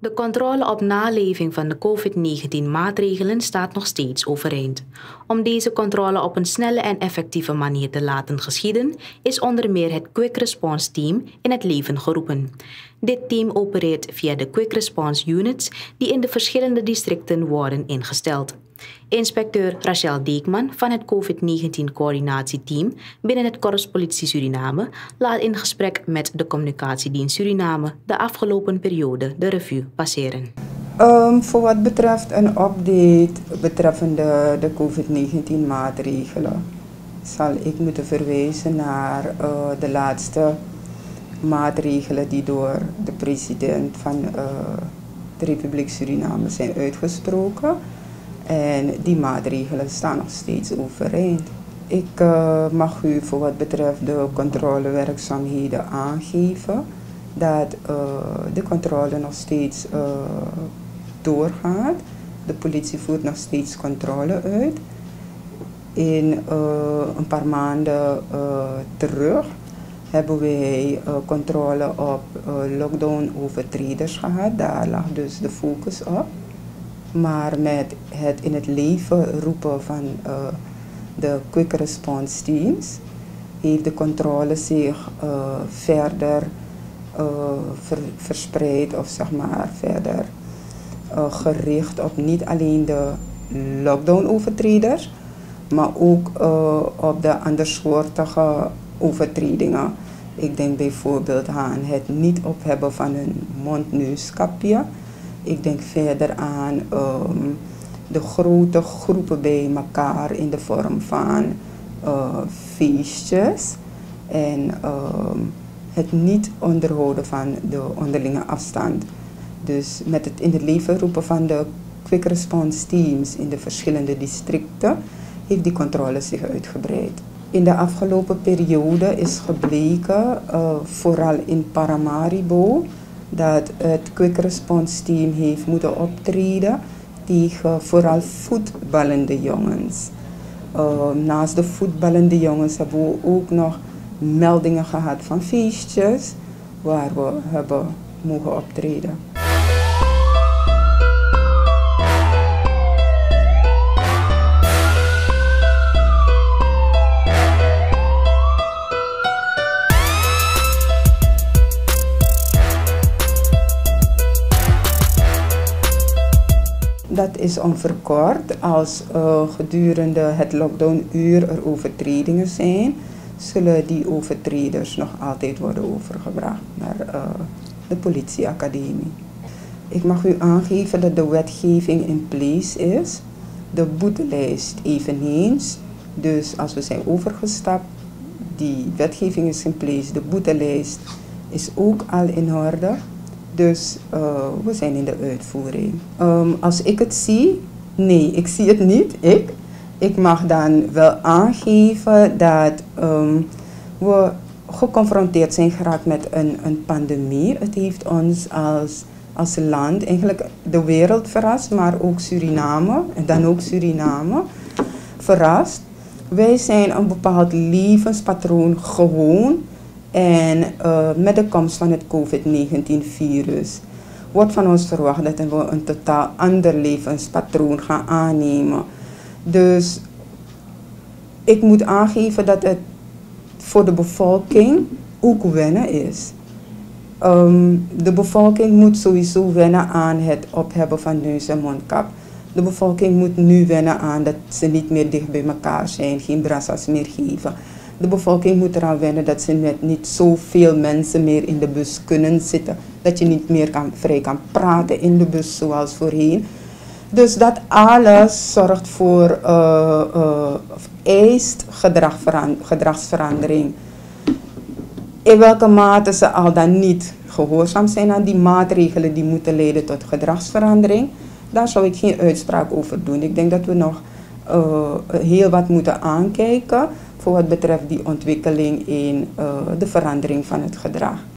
De controle op naleving van de COVID-19-maatregelen staat nog steeds overeind. Om deze controle op een snelle en effectieve manier te laten geschieden, is onder meer het Quick Response Team in het leven geroepen. Dit team opereert via de Quick Response Units die in de verschillende districten worden ingesteld. Inspecteur Rachel Deekman van het COVID-19-coördinatieteam binnen het Korps Politie Suriname laat in gesprek met de Communicatiedienst Suriname de afgelopen periode de revue passeren. Voor wat betreft een update betreffende de COVID-19-maatregelen zal ik moeten verwijzen naar de laatste maatregelen die door de president van de Republiek Suriname zijn uitgesproken. En die maatregelen staan nog steeds overeind. Ik mag u voor wat betreft de controlewerkzaamheden aangeven dat de controle nog steeds doorgaat. De politie voert nog steeds controle uit. In een paar maanden terug hebben wij controle op lockdown-overtreders gehad. Daar lag dus de focus op. Maar met het in het leven roepen van de Quick Response Teams heeft de controle zich verder verspreid of zeg maar verder gericht op niet alleen de lockdown-overtreders, maar ook op de andersoortige overtredingen. Ik denk bijvoorbeeld aan het niet ophebben van een mondneuskapje. Ik denk verder aan de grote groepen bij elkaar in de vorm van feestjes en het niet onderhouden van de onderlinge afstand. Dus met het in het leven roepen van de Quick Response Teams in de verschillende districten heeft die controle zich uitgebreid. In de afgelopen periode is gebleken, vooral in Paramaribo, dat het Quick Response Team heeft moeten optreden tegen vooral voetballende jongens. Naast de voetballende jongens hebben we ook nog meldingen gehad van feestjes waar we hebben mogen optreden. Dat is onverkort. Als gedurende het lockdownuur er overtredingen zijn, zullen die overtreders nog altijd worden overgebracht naar de politieacademie. Ik mag u aangeven dat de wetgeving in place is, de boetelijst eveneens. Dus als we zijn overgestapt, die wetgeving is in place, de boetelijst is ook al in orde. Dus we zijn in de uitvoering. Als ik het zie, nee, ik zie het niet. Ik mag dan wel aangeven dat we geconfronteerd zijn geraakt met een pandemie. Het heeft ons als land, eigenlijk de wereld verrast, maar ook Suriname, en dan ook Suriname, verrast. Wij zijn een bepaald levenspatroon gewoon. En met de komst van het COVID-19-virus wordt van ons verwacht dat we een totaal ander levenspatroon gaan aannemen. Dus ik moet aangeven dat het voor de bevolking ook wennen is. De bevolking moet sowieso wennen aan het ophebben van neus- en mondkap. De bevolking moet nu wennen aan dat ze niet meer dicht bij elkaar zijn, geen brassas meer geven. De bevolking moet eraan wennen dat ze net niet zoveel mensen meer in de bus kunnen zitten. Dat je niet meer vrij kan praten in de bus zoals voorheen. Dus dat alles zorgt voor, eist gedragsverandering. In welke mate ze al dan niet gehoorzaam zijn aan die maatregelen die moeten leiden tot gedragsverandering, daar zou ik geen uitspraak over doen. Ik denk dat we nog heel wat moeten aankijken voor wat betreft die ontwikkeling in de verandering van het gedrag.